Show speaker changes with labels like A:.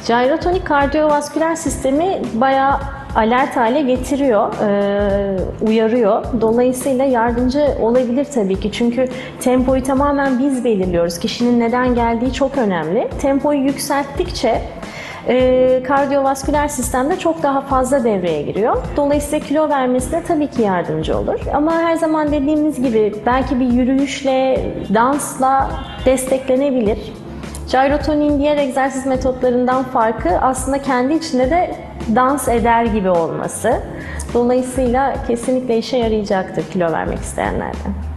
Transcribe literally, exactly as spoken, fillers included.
A: Gyrotonik kardiyovasküler sistemi bayağı alert hale getiriyor, e, uyarıyor. Dolayısıyla yardımcı olabilir tabii ki. Çünkü tempoyu tamamen biz belirliyoruz. Kişinin neden geldiği çok önemli. Tempoyu yükselttikçe e, kardiyovasküler sistemde çok daha fazla devreye giriyor. Dolayısıyla kilo vermesine tabii ki yardımcı olur. Ama her zaman dediğimiz gibi belki bir yürüyüşle, dansla desteklenebilir. Gyrotoniğin diğer egzersiz metotlarından farkı aslında kendi içinde de dans eder gibi olması. Dolayısıyla kesinlikle işe yarayacaktır kilo vermek isteyenlerde.